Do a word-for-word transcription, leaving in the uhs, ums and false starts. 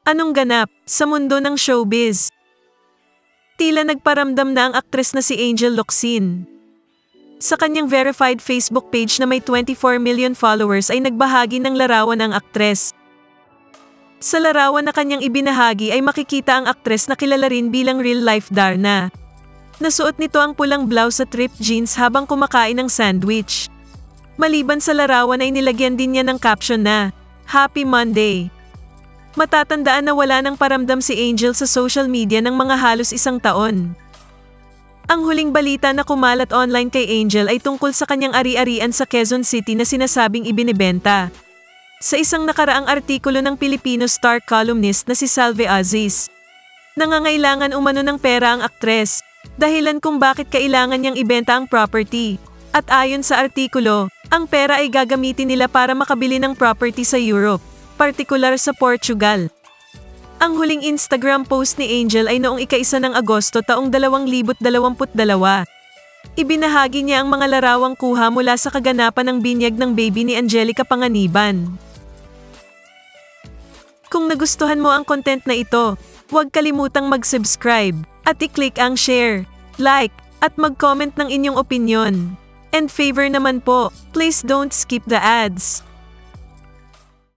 Anong ganap sa mundo ng showbiz? Tila nagparamdam na ang aktres na si Angel Locsin. Sa kanyang verified Facebook page na may twenty-four million followers ay nagbahagi ng larawan ang aktres. Sa larawan na kanyang ibinahagi ay makikita ang aktres na kilala rin bilang real-life Darna. Nasuot nito ang pulang blouse at ripped jeans habang kumakain ng sandwich. Maliban sa larawan ay nilagyan din niya ng caption na, "Happy Monday." Matatandaan na wala nang paramdam si Angel sa social media ng mga halos isang taon. Ang huling balita na kumalat online kay Angel ay tungkol sa kanyang ari-arian sa Quezon City na sinasabing ibinebenta. Sa isang nakaraang artikulo ng Filipino Star columnist na si Salve Aziz, nangangailangan umano ng pera ang aktres, dahilan kung bakit kailangan niyang ibenta ang property. At ayon sa artikulo, ang pera ay gagamitin nila para makabili ng property sa Europe, partikular sa Portugal. Ang huling Instagram post ni Angel ay noong ika-isa ng Agosto taong dalawang libo't dalawamput dalawa. Ibinahagi niya ang mga larawang kuha mula sa kaganapan ng binyag ng baby ni Angelica Panganiban. Kung nagustuhan mo ang content na ito, huwag kalimutang mag-subscribe at i-click ang share, like, at mag-comment ng inyong opinyon. And favor naman po, please don't skip the ads.